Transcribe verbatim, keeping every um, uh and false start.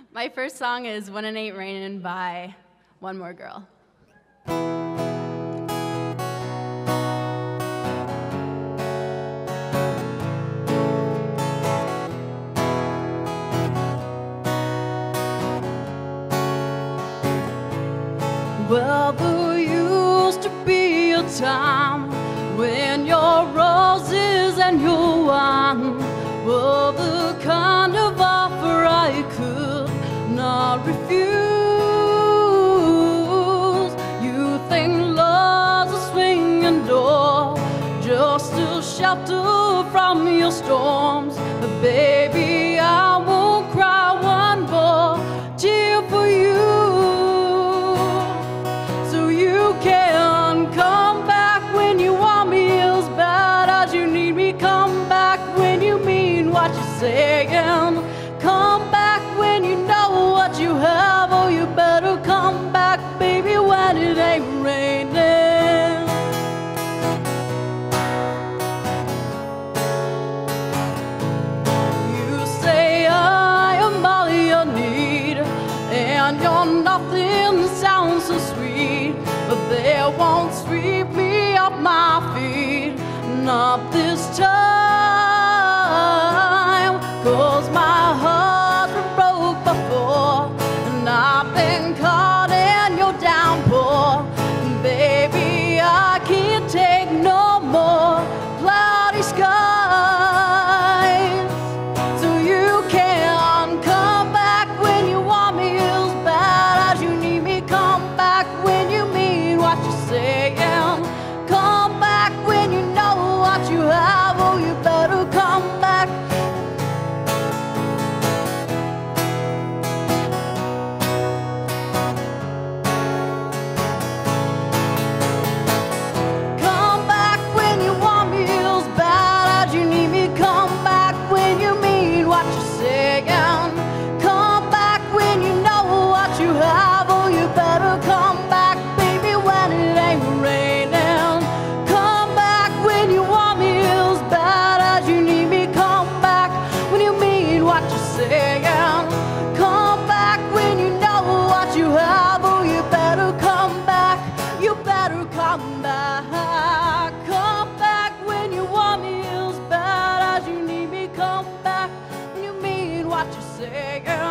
My first song is When It Ain't Raining by One More Girl. Well, there used to be a time when your roses and your wine were the kind of offer I could not refuse. You think love's a swinging door, just a shelter from your storms. But baby, I won't cry one more tear for you. So you can come back when you want me as bad as you need me. Come back when you mean what you're saying. Come back when you know what you have. Oh, you better come back, baby, when it ain't raining. You say I am all you need, and your nothing sounds so sweet, but they won't sweep me off my feet, not this time. 'Cause my heart's been broke before, and I've been caught in your downpour. And baby, I can't take no more cloudy skies. So you can come back when you want me as bad as you need me. Come back when you mean what you're saying. Come back when you know what you have. Oh, you better come back. Come back when you want me as bad as you need me. Come back when you mean what you're saying. Come back when you know what you have. Oh, you better come back, baby, when it ain't raining. Come back when you want me as bad as you need me. Come back when you mean what you're saying. Come back when you know what you have. Oh, you better come back. You better come back. Come back when you want me as bad as you need me. Come back when you mean what you're saying.